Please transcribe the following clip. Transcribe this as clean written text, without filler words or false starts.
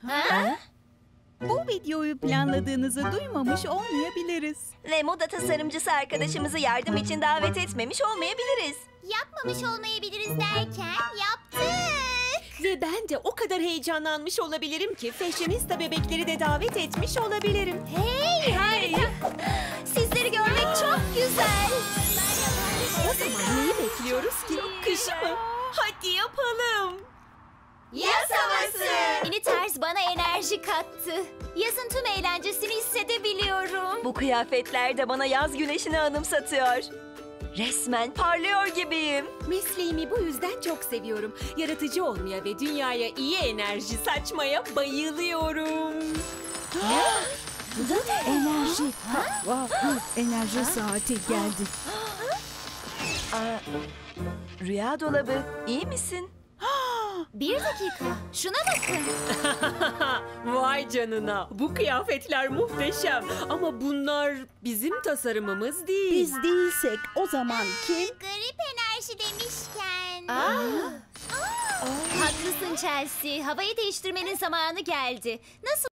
Ha? Bu videoyu planladığınızı duymamış olmayabiliriz. Ve moda tasarımcısı arkadaşımızı yardım için davet etmemiş olmayabiliriz. Yapmamış olmayabiliriz derken yaptık. Ve ben de o kadar heyecanlanmış olabilirim ki fashionista bebekleri de davet etmiş olabilirim. Hey! Sizleri görmek çok güzel. O zaman neyi bekliyoruz ki? Kışı mı? Hadi yapalım. Yaz havası. Yeni tarz bana enerji kattı. Yazın tüm eğlencesini hissedebiliyorum. Bu kıyafetler de bana yaz güneşini anımsatıyor. Resmen parlıyor gibiyim. Mesleğimi bu yüzden çok seviyorum. Yaratıcı olmaya ve dünyaya iyi enerji saçmaya bayılıyorum. Enerji. Enerji saati geldi. Rüya dolabı, iyi misin? Bir dakika. Şuna bakın. Vay canına. Bu kıyafetler muhteşem. Ama bunlar bizim tasarımımız değil. Biz değilsek o zaman kim? Garip enerji demişken. Haklısın Chelsea. Havayı değiştirmenin zamanı geldi. Nasıl